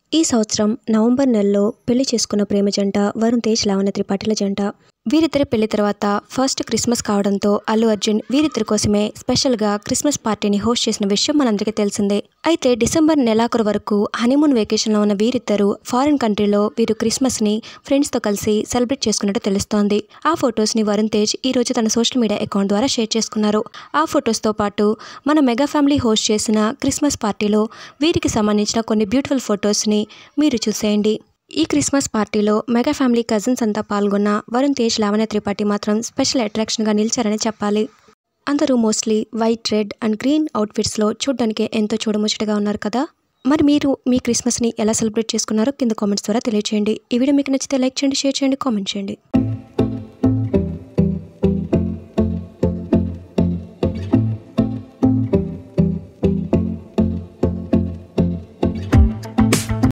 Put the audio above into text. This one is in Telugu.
ఈ సంవత్సరం నవంబర్ నెలలో పెళ్లి చేసుకున్న ప్రేమ జంట వరుణ్ తేజ్, లావణ్య త్రిపాఠిల జంట. వీరిద్దరి పెళ్లి తర్వాత ఫస్ట్ క్రిస్మస్ కావడంతో అల్లు అర్జున్ వీరిద్దరి కోసమే స్పెషల్గా క్రిస్మస్ పార్టీని హోస్ట్ చేసిన విషయం మనందరికీ తెలిసిందే. అయితే డిసెంబర్ నెలాఖరు వరకు హనీమూన్ వెకేషన్లో ఉన్న వీరిద్దరూ ఫారిన్ కంట్రీలో వీరు క్రిస్మస్ని ఫ్రెండ్స్తో కలిసి సెలబ్రేట్ చేసుకున్నట్టు తెలుస్తోంది. ఆ ఫొటోస్ని వరుణ్ తేజ్ ఈ రోజు తన సోషల్ మీడియా అకౌంట్ ద్వారా షేర్ చేసుకున్నారు. ఆ ఫొటోస్తో పాటు మన మెగా ఫ్యామిలీ హోస్ట్ చేసిన క్రిస్మస్ పార్టీలో వీరికి సంబంధించిన కొన్ని బ్యూటిఫుల్ ఫొటోస్ని మీరు చూసేయండి. ఈ క్రిస్మస్ పార్టీలో మెగా ఫ్యామిలీ కజిన్స్ అంతా పాల్గొన్న వరుణ్ తేజ్, లావణ్య త్రిపాఠి మాత్రం స్పెషల్ అట్రాక్షన్గా నిలిచారని చెప్పాలి. అందరూ mostly white, red and green అవుట్ఫిట్స్లో చూడడానికి ఎంతో చూడముచ్చటగా ఉన్నారు కదా. మరి మీరు మీ క్రిస్మస్ని ఎలా సెలబ్రేట్ చేసుకున్నారో కింద కామెంట్స్ ద్వారా తెలియజేయండి. ఈ వీడియో మీకు నచ్చితే లైక్ చేయండి, షేర్ చేయండి, కామెంట్ చేయండి.